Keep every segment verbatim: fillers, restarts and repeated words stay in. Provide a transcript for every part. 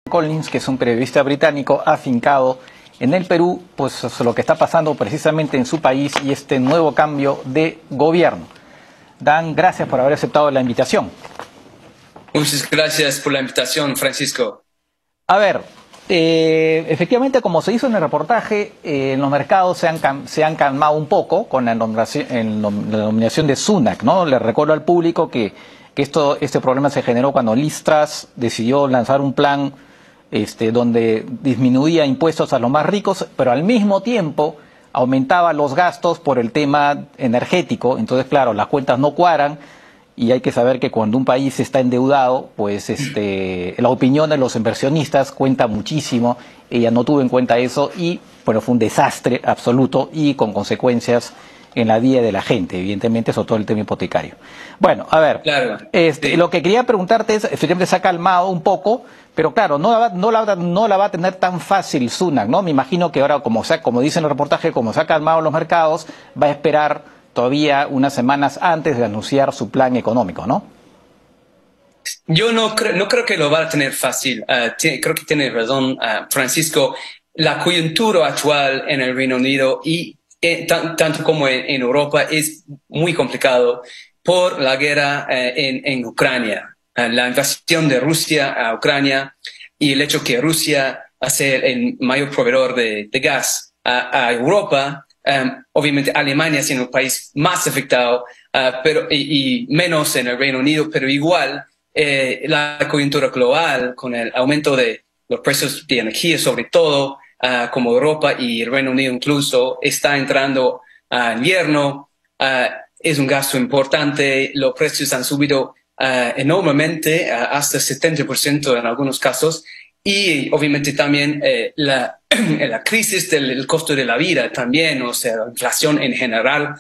Collins, que es un periodista británico afincado en el Perú, pues lo que está pasando precisamente en su país y este nuevo cambio de gobierno. Dan, gracias por haber aceptado la invitación. Muchas gracias por la invitación, Francisco. A ver, eh, efectivamente, como se hizo en el reportaje, eh, en los mercados se han, se han calmado un poco con la nominación, en la nominación de Sunak, ¿no? Le recuerdo al público que, que esto, este problema se generó cuando Liz Truss decidió lanzar un plan este, donde disminuía impuestos a los más ricos, pero al mismo tiempo aumentaba los gastos por el tema energético. Entonces, claro, las cuentas no cuadran. Y hay que saber que cuando un país está endeudado, pues este, la opinión de los inversionistas cuenta muchísimo. Ella no tuvo en cuenta eso y bueno, fue un desastre absoluto y con consecuencias en la vida de la gente, evidentemente, sobre todo el tema hipotecario. Bueno, a ver, claro, este, sí. Lo que quería preguntarte es, efectivamente se ha calmado un poco, pero claro, no la, va, no, la, no la va a tener tan fácil Sunak, ¿no? Me imagino que ahora, como, se, como dice en el reportaje, como se ha calmado los mercados, va a esperar todavía unas semanas antes de anunciar su plan económico, ¿no? Yo no, cre no creo que lo va a tener fácil. Uh, creo que tiene razón, uh, Francisco. La coyuntura actual en el Reino Unido y eh, tanto como en, en Europa es muy complicado por la guerra uh, en, en Ucrania. Uh, la invasión de Rusia a Ucrania y el hecho que Rusia hace el mayor proveedor de, de gas a, a Europa. Um, obviamente Alemania siendo un país más afectado uh, pero, y, y menos en el Reino Unido, pero igual eh, la coyuntura global con el aumento de los precios de energía, sobre todo uh, como Europa y el Reino Unido incluso está entrando a uh, invierno, uh, es un gasto importante, los precios han subido uh, enormemente, uh, hasta setenta por ciento en algunos casos. Y obviamente también eh, la, la crisis del, del costo de la vida también, o sea, la inflación en general.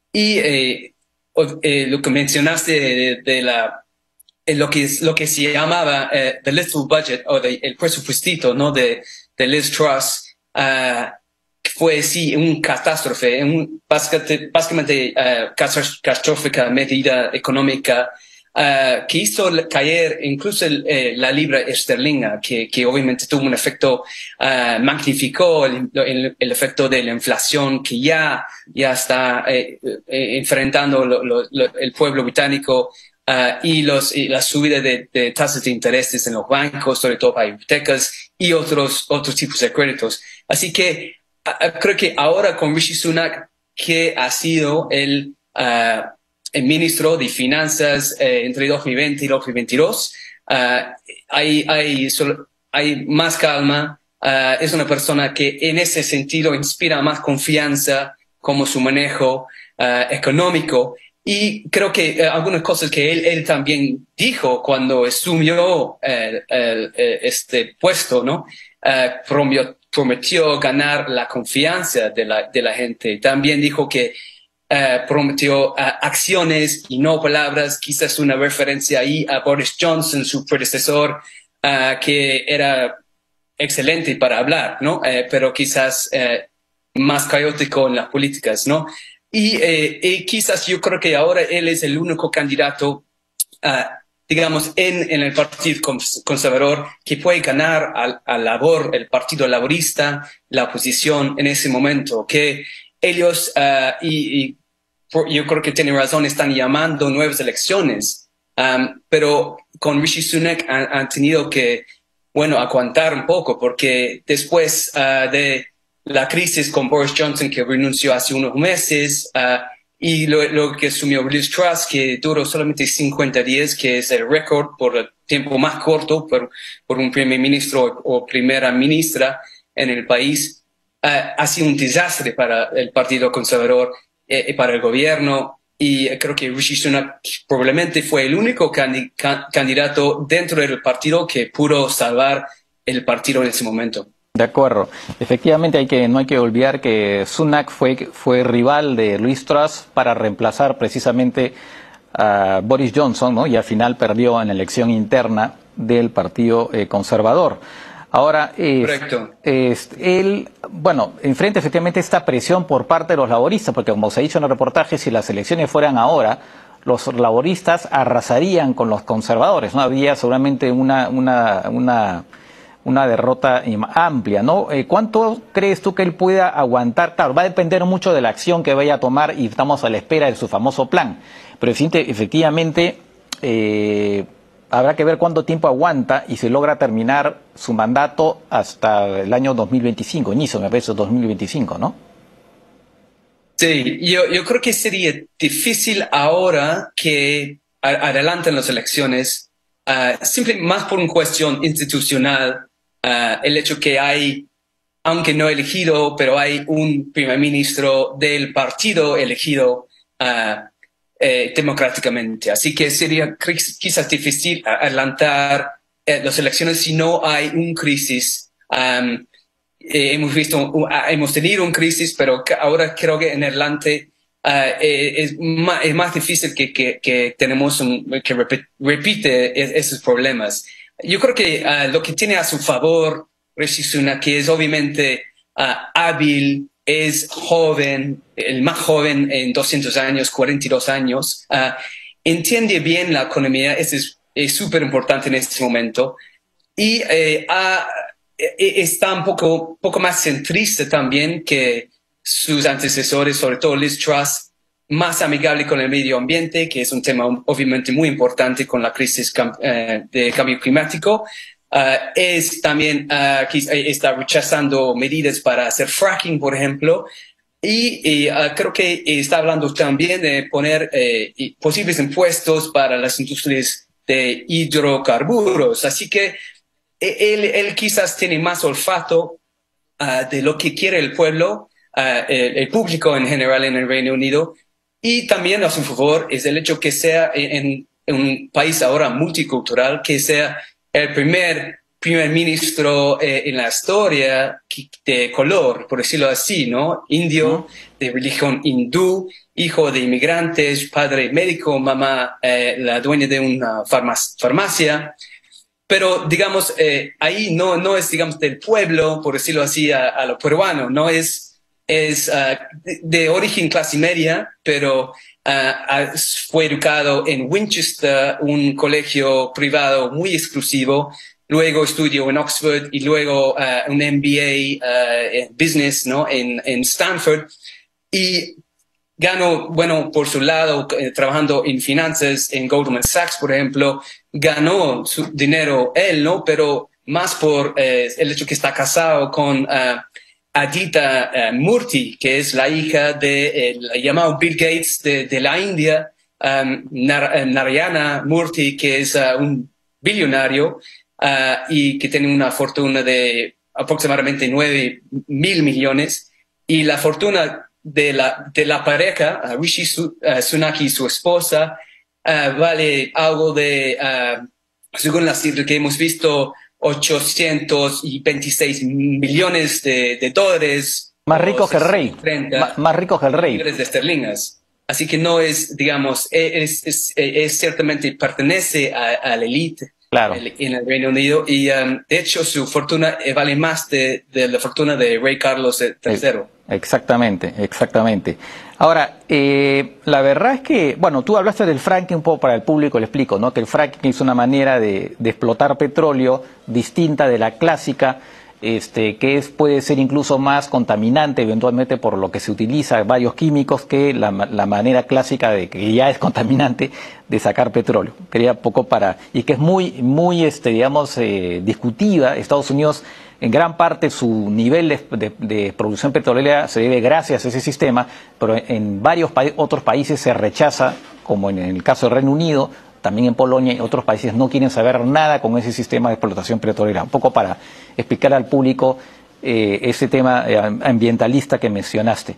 Y eh, eh, lo que mencionaste de, de la, eh, lo, que, lo que se llamaba eh, the little budget o de, el presupuestito, ¿no? de, de Liz Truss, uh, fue sí un catástrofe, un, básicamente, básicamente uh, catastrófica medida económica. Uh, que hizo caer incluso el, eh, la libra esterlina, que, que obviamente tuvo un efecto, uh, magnificó el, el, el efecto de la inflación que ya, ya está eh, eh, enfrentando lo, lo, lo, el pueblo británico uh, y, los, y la subida de, de tasas de intereses en los bancos, sobre todo para hipotecas y otros, otros tipos de créditos. Así que uh, creo que ahora con Rishi Sunak, que ha sido el uh, el ministro de Finanzas eh, entre dos mil veinte y dos mil veintidós, uh, hay, hay, hay más calma, uh, es una persona que en ese sentido inspira más confianza como su manejo uh, económico y creo que uh, algunas cosas que él, él también dijo cuando asumió eh, el, este puesto, ¿no? Uh, prometió, prometió ganar la confianza de la, de la gente. También dijo que Uh, prometió uh, acciones y no palabras, quizás una referencia ahí a Boris Johnson, su predecesor, uh, que era excelente para hablar, ¿no? Uh, pero quizás uh, más caótico en las políticas, ¿no? Y, eh, y quizás yo creo que ahora él es el único candidato, uh, digamos, en, en el Partido Conservador que puede ganar al, al labor, el Partido Laborista, la oposición en ese momento, que ellos, uh, y, y por, yo creo que tienen razón, están llamando nuevas elecciones, um, pero con Rishi Sunak han, han tenido que, bueno, aguantar un poco, porque después uh, de la crisis con Boris Johnson, que renunció hace unos meses, uh, y lo, lo que asumió Liz Truss, que duró solamente cincuenta días, que es el récord por el tiempo más corto por, por un primer ministro o primera ministra en el país. Uh, ha sido un desastre para el Partido Conservador y eh, para el gobierno y creo que Rishi Sunak probablemente fue el único candi candidato dentro del partido que pudo salvar el partido en ese momento. De acuerdo. Efectivamente hay que, no hay que olvidar que Sunak fue, fue rival de Liz Truss para reemplazar precisamente a Boris Johnson, ¿no? Y al final perdió en la elección interna del Partido eh, Conservador. Ahora, es, es, él, bueno, enfrenta efectivamente esta presión por parte de los laboristas, porque como se ha dicho en el reportaje, si las elecciones fueran ahora, los laboristas arrasarían con los conservadores, ¿no? Habría seguramente una, una, una una derrota amplia, ¿no? Eh, ¿Cuánto crees tú que él pueda aguantar? Claro, va a depender mucho de la acción que vaya a tomar y estamos a la espera de su famoso plan. Pero efectivamente eh, habrá que ver cuánto tiempo aguanta y se logra terminar su mandato hasta el año dos mil veinticinco, inicio, me parece, dos mil veinticinco, ¿no? Sí, yo, yo creo que sería difícil ahora que adelanten las elecciones, uh, simplemente más por una cuestión institucional, uh, el hecho que hay, aunque no elegido, pero hay un primer ministro del partido elegido uh, eh, democráticamente. Así que sería quizás difícil adelantar eh, las elecciones si no hay una crisis. Um, Eh, hemos visto, uh, hemos tenido una crisis, pero ahora creo que en adelante uh, eh, es, más, es más difícil que, que, que tenemos un, que repite, repite es, esos problemas. Yo creo que uh, lo que tiene a su favor Rishi Sunak, que es obviamente uh, hábil, es joven, el más joven en doscientos años, cuarenta y dos años, uh, entiende bien la economía, eso es súper importante en este momento, y eh, ha está un poco, poco más centrista también que sus antecesores, sobre todo Liz Truss, más amigable con el medio ambiente, que es un tema obviamente muy importante con la crisis uh, de cambio climático. Uh, es también, uh, está rechazando medidas para hacer fracking, por ejemplo, y, y uh, creo que está hablando también de poner eh, posibles impuestos para las industrias de hidrocarburos. Así que Él, él quizás tiene más olfato uh, de lo que quiere el pueblo, uh, el, el público en general en el Reino Unido, y también a su favor es el hecho que sea en, en un país ahora multicultural, que sea el primer primer ministro eh, en la historia de color, por decirlo así, ¿no? Indio, de religión hindú, hijo de inmigrantes, padre médico, mamá eh, la dueña de una farmacia. Pero, digamos, eh, ahí no, no es, digamos, del pueblo, por decirlo así, a, a lo peruano, no es, es uh, de, de origen clase media, pero uh, fue educado en Winchester, un colegio privado muy exclusivo, luego estudió en Oxford y luego uh, un M B A uh, en Business, ¿no? en, en Stanford, y ganó, bueno, por su lado, eh, trabajando en finanzas en Goldman Sachs, por ejemplo, ganó su dinero él, ¿no? Pero más por eh, el hecho que está casado con uh, Aditya uh, Murthy, que es la hija de el llamado Bill Gates de, de la India, um, Nar Narayana Murthy, que es uh, un billonario uh, y que tiene una fortuna de aproximadamente nueve mil millones, y la fortuna de la, de la pareja, uh, Rishi Sunak y su esposa, uh, vale algo de, uh, según las cifras que hemos visto, ochocientos veintiséis millones de, de dólares. Más ricos que el rey. Más, más ricos que el rey. Millones de esterlinas. Así que no es, digamos, es, es, es, es ciertamente pertenece a, a la élite. Claro. En el Reino Unido, y um, de hecho su fortuna vale más de, de la fortuna de Rey Carlos tercero. Exactamente, exactamente. Ahora, eh, la verdad es que, bueno, tú hablaste del fracking un poco para el público, le explico, ¿no? Que el fracking es una manera de, de explotar petróleo distinta de la clásica, este, que es, puede ser incluso más contaminante eventualmente por lo que se utiliza varios químicos que la, la manera clásica de que ya es contaminante de sacar petróleo. Quería poco para, y que es muy, muy, este, digamos, eh, discutida. Estados Unidos, en gran parte su nivel de, de, de producción petrolera se debe gracias a ese sistema, pero en varios pa otros países se rechaza, como en el caso del Reino Unido, también en Polonia y otros países no quieren saber nada con ese sistema de explotación petrolera. Un poco para explicar al público eh, ese tema eh, ambientalista que mencionaste.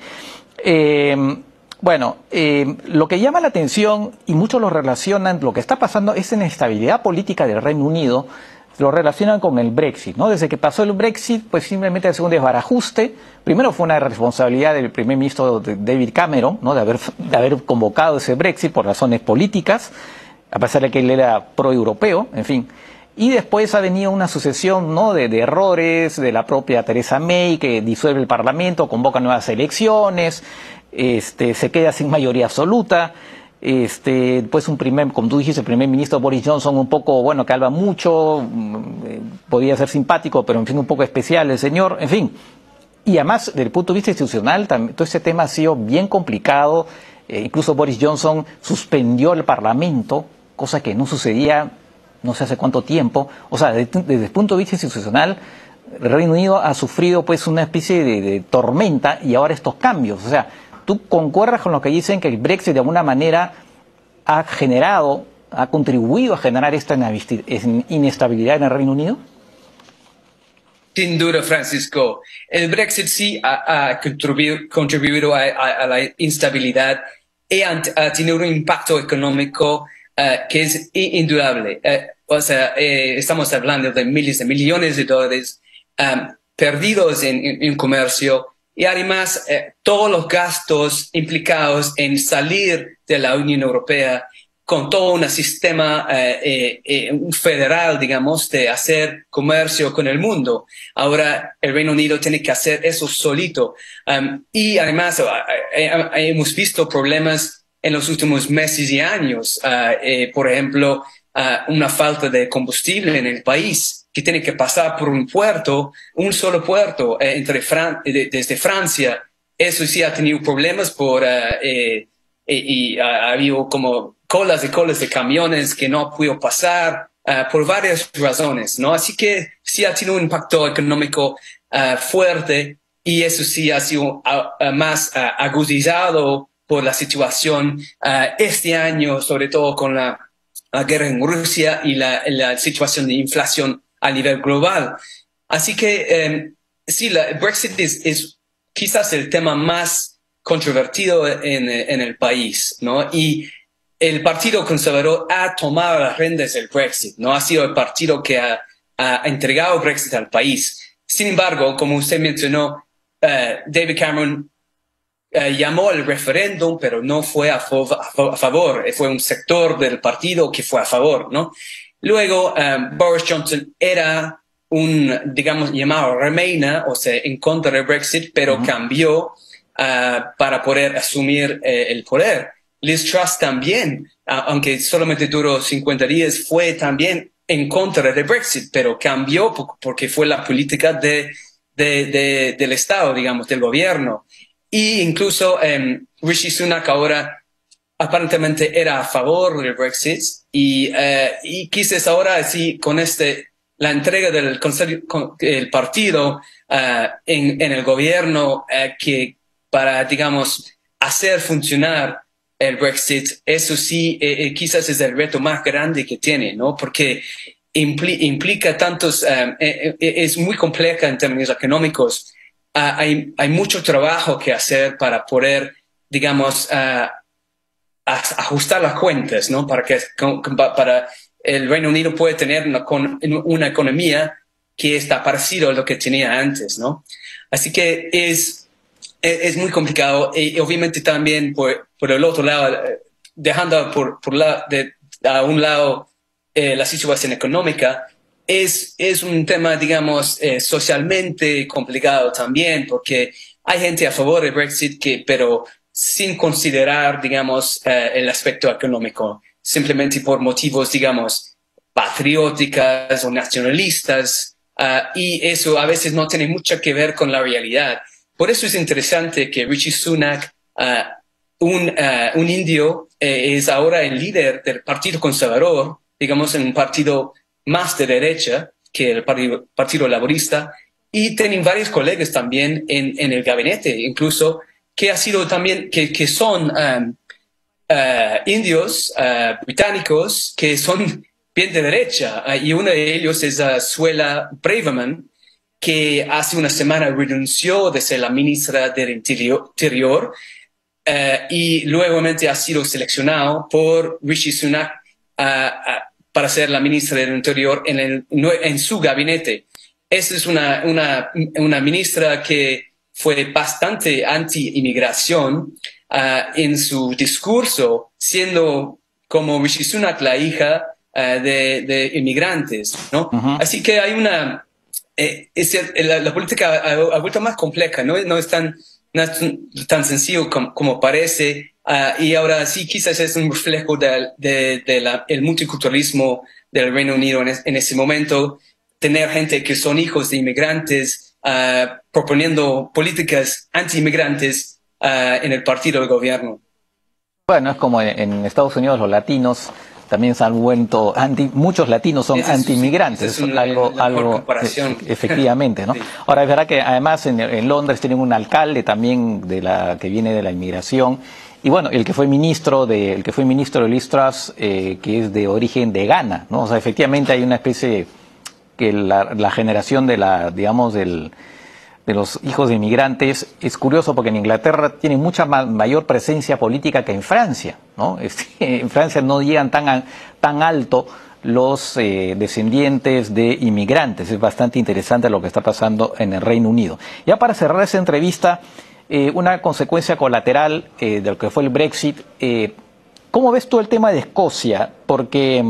Eh, bueno, eh, lo que llama la atención, y muchos lo relacionan, lo que está pasando es en la estabilidad política del Reino Unido, lo relacionan con el Brexit, ¿no? Desde que pasó el Brexit, pues simplemente hace un desbarajuste. Primero fue una responsabilidad del primer ministro David Cameron, ¿no? De haber, de haber convocado ese Brexit por razones políticas, a pesar de que él era pro-europeo, en fin. Y después ha venido una sucesión, ¿no? de, de errores de la propia Theresa May, que disuelve el Parlamento, convoca nuevas elecciones, este, se queda sin mayoría absoluta. Este, pues un primer, como tú dijiste, el primer ministro Boris Johnson, un poco, bueno, que habla mucho, eh, podía ser simpático, pero en fin, un poco especial el señor, en fin. Y además, desde el punto de vista institucional, también, todo este tema ha sido bien complicado. Eh, incluso Boris Johnson suspendió el Parlamento, cosa que no sucedía no sé hace cuánto tiempo. O sea, desde, desde el punto de vista institucional, el Reino Unido ha sufrido pues una especie de, de tormenta y ahora estos cambios. O sea, ¿tú concuerdas con lo que dicen que el Brexit de alguna manera ha generado, ha contribuido a generar esta inestabilidad en el Reino Unido? Sin duda, Francisco. El Brexit sí ha, ha contribuido, contribuido a, a, a la instabilidad y ha, ha tenido un impacto económico uh, que es indudable. Uh, o sea, eh, estamos hablando de miles de millones de dólares um, perdidos en, en, en comercio y además eh, todos los gastos implicados en salir de la Unión Europea con todo un sistema eh, eh, un federal, digamos, de hacer comercio con el mundo. Ahora el Reino Unido tiene que hacer eso solito. Um, y además eh, eh, hemos visto problemas en los últimos meses y años. Uh, eh, por ejemplo, uh, una falta de combustible en el país, que tiene que pasar por un puerto, un solo puerto eh, entre Fran de, desde Francia. Eso sí ha tenido problemas por... Uh, eh, y, y ha habido como colas y colas de camiones que no han podido pasar uh, por varias razones, ¿no? Así que sí ha tenido un impacto económico uh, fuerte y eso sí ha sido uh, uh, más uh, agudizado por la situación uh, este año, sobre todo con la, la guerra en Rusia y la, la situación de inflación a nivel global. Así que um, sí, la, el Brexit es, es quizás el tema más controvertido en, en el país, ¿no? Y el Partido Conservador ha tomado las riendas del Brexit, ¿no? Ha sido el partido que ha, ha entregado el Brexit al país. Sin embargo, como usted mencionó, uh, David Cameron uh, llamó al referéndum, pero no fue a, a favor. Fue un sector del partido que fue a favor, ¿no? Luego, um, Boris Johnson era un, digamos, llamado Remainer, o sea, en contra del Brexit, pero uh-huh. cambió Uh, para poder asumir eh, el poder. Liz Truss también, uh, aunque solamente duró cincuenta días, fue también en contra de Brexit, pero cambió porque fue la política de, de, de, del Estado, digamos, del gobierno. Y incluso um, Rishi Sunak ahora aparentemente era a favor del Brexit y, uh, y quizás ahora sí con este la entrega del consejo, con, el partido uh, en, en el gobierno uh, que para, digamos, hacer funcionar el Brexit, eso sí, eh, quizás es el reto más grande que tiene, ¿no? Porque impli implica tantos, um, eh, eh, es muy compleja en términos económicos. Uh, hay, hay mucho trabajo que hacer para poder, digamos, uh, ajustar las cuentas, ¿no? Para que para el Reino Unido pueda tener una, una economía que está parecida a lo que tenía antes, ¿no? Así que es es muy complicado y obviamente también por, por el otro lado, dejando por, por la, de, a un lado eh, la situación económica, es, es un tema, digamos, eh, socialmente complicado también porque hay gente a favor del Brexit, que, pero sin considerar, digamos, eh, el aspecto económico, simplemente por motivos, digamos, patrióticas o nacionalistas, uh, y eso a veces no tiene mucho que ver con la realidad. Por eso es interesante que Rishi Sunak, uh, un, uh, un indio, eh, es ahora el líder del Partido Conservador, digamos, en un partido más de derecha que el Partido, partido Laborista, y tienen varios colegas también en, en el gabinete, incluso, que ha sido también, que, que son um, uh, indios uh, británicos que son bien de derecha, uh, y uno de ellos es uh, Suella Braverman, que hace una semana renunció de ser la ministra del Interior uh, y luego ha sido seleccionado por Rishi Sunak uh, uh, para ser la ministra del Interior en, el, en su gabinete. Esa es una, una, una ministra que fue bastante anti-inmigración uh, en su discurso, siendo como Rishi Sunak la hija uh, de, de inmigrantes, ¿no? Uh-huh. Así que hay una... Eh, es, la, la política ha, ha vuelto más compleja, ¿no? No es tan, no es tan sencillo como, como parece. Uh, y ahora sí, quizás es un reflejo del de, de la, el multiculturalismo del Reino Unido en, es, en ese momento, tener gente que son hijos de inmigrantes uh, proponiendo políticas anti-inmigrantes uh, en el partido del gobierno. Bueno, es como en, en Estados Unidos los latinos también se han vuelto anti, muchos latinos son anti-inmigrantes, es una, algo, algo efectivamente, ¿no? Sí. Ahora es verdad que además en, en Londres tienen un alcalde también de la que viene de la inmigración. Y bueno, el que fue ministro de, el que fue ministro de Liz Truss, eh, que es de origen de Ghana, ¿no? O sea, efectivamente hay una especie que la, la generación de la, digamos, del, de los hijos de inmigrantes es curioso porque en Inglaterra tiene mucha ma mayor presencia política que en Francia, ¿no? Este, en Francia no llegan tan a, tan alto los eh, descendientes de inmigrantes. Es bastante interesante lo que está pasando en el Reino Unido. Ya para cerrar esa entrevista, Eh, una consecuencia colateral eh, de lo que fue el Brexit. Eh, ¿Cómo ves tú el tema de Escocia? Porque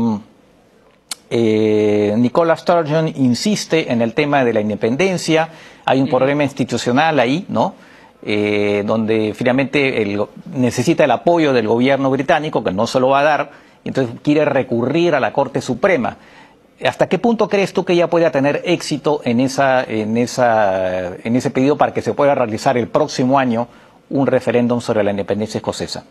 eh, Nicola Sturgeon insiste en el tema de la independencia, hay un problema institucional ahí, ¿no? Eh, donde finalmente el, necesita el apoyo del gobierno británico, que no se lo va a dar, entonces quiere recurrir a la Corte Suprema. ¿Hasta qué punto crees tú que ella pueda tener éxito en, esa, en, esa, en ese pedido para que se pueda realizar el próximo año un referéndum sobre la independencia escocesa?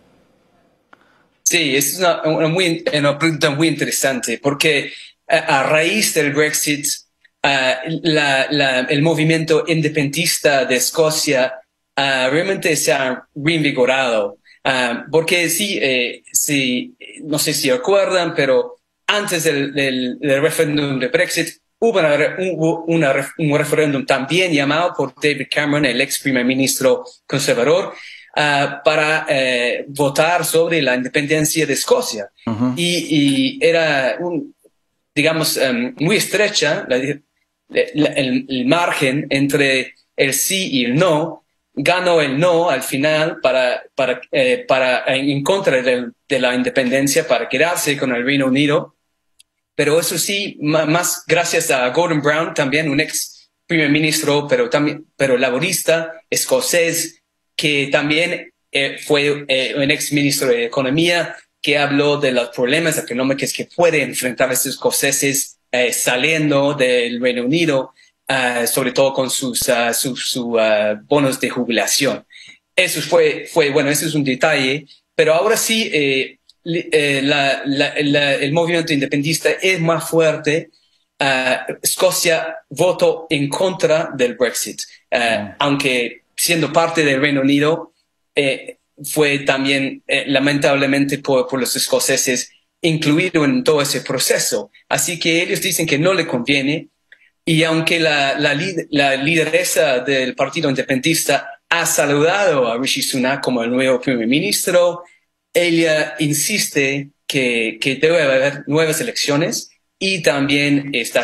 Sí, es una, una, muy, una pregunta muy interesante, porque a, a raíz del Brexit, uh, la, la, el movimiento independentista de Escocia uh, realmente se ha reinvigorado. Uh, porque sí, eh, sí, no sé si recuerdan, pero antes del, del, del referéndum de Brexit, hubo, una, hubo una, un referéndum también llamado por David Cameron, el ex primer ministro conservador, uh, para uh, votar sobre la independencia de Escocia. Uh-huh. y, y era, un, digamos, um, muy estrecha la, la, el, el margen entre el sí y el no. Ganó el no al final para, para, eh, para en contra de, de la independencia, para quedarse con el Reino Unido. Pero eso sí, más gracias a Gordon Brown, también un ex primer ministro, pero también, pero laborista, escocés, que también eh, fue eh, un ex ministro de Economía, que habló de los problemas económicos que pueden enfrentar los escoceses eh, saliendo del Reino Unido, uh, sobre todo con sus, uh, sus, sus uh, bonos de jubilación. Eso fue, fue, bueno, eso es un detalle, pero ahora sí, eh, Eh, la, la, la, el movimiento independentista es más fuerte. Uh, Escocia votó en contra del Brexit, uh, yeah. aunque siendo parte del Reino Unido, eh, fue también eh, lamentablemente por, por los escoceses incluido en todo ese proceso. Así que ellos dicen que no le conviene, y aunque la, la, la lideresa del partido independentista ha saludado a Rishi Sunak como el nuevo primer ministro, ella insiste que, que debe haber nuevas elecciones y también está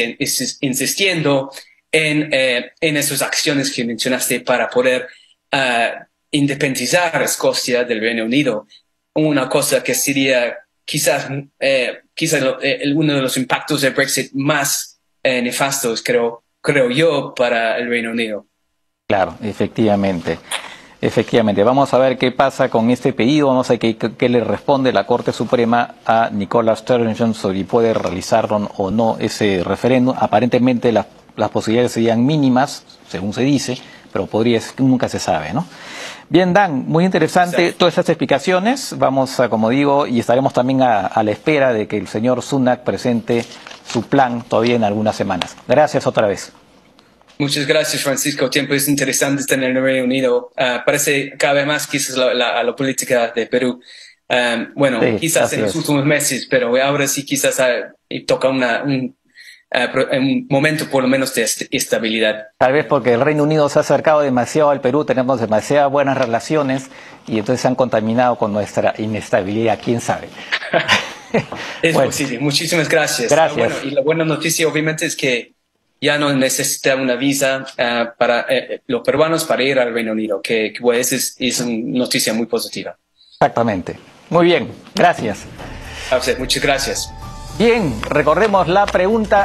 insistiendo en, eh, en esas acciones que mencionaste para poder uh, independizar a Escocia del Reino Unido. Una cosa que sería quizás, eh, quizás eh, uno de los impactos del Brexit más eh, nefastos, creo, creo yo, para el Reino Unido. Claro, efectivamente. Efectivamente, vamos a ver qué pasa con este pedido, vamos a ver qué, qué le responde la Corte Suprema a Nicola Sturgeon sobre si puede realizarlo o no ese referéndum. Aparentemente las, las posibilidades serían mínimas, según se dice, pero podría, nunca se sabe, ¿no? Bien, Dan, muy interesante sí. todas estas explicaciones. Vamos a, como digo, y estaremos también a, a la espera de que el señor Sunak presente su plan todavía en algunas semanas. Gracias otra vez. Muchas gracias, Francisco. Tiempo es interesante estar en el Reino Unido. Uh, parece cada vez más quizás la, la, a la política de Perú. Um, bueno, sí, quizás en los es. últimos meses, pero ahora sí quizás uh, toca una, un, uh, un momento por lo menos de est estabilidad. Tal vez porque el Reino Unido se ha acercado demasiado al Perú, tenemos demasiadas buenas relaciones y entonces se han contaminado con nuestra inestabilidad, quién sabe. Es bueno. posible. Muchísimas gracias. Gracias. Uh, bueno, y la buena noticia obviamente es que ya no necesita una visa uh, para eh, los peruanos para ir al Reino Unido, que, que pues, es, es una noticia muy positiva. Exactamente. Muy bien, gracias. A usted, muchas gracias. Bien, recordemos la pregunta.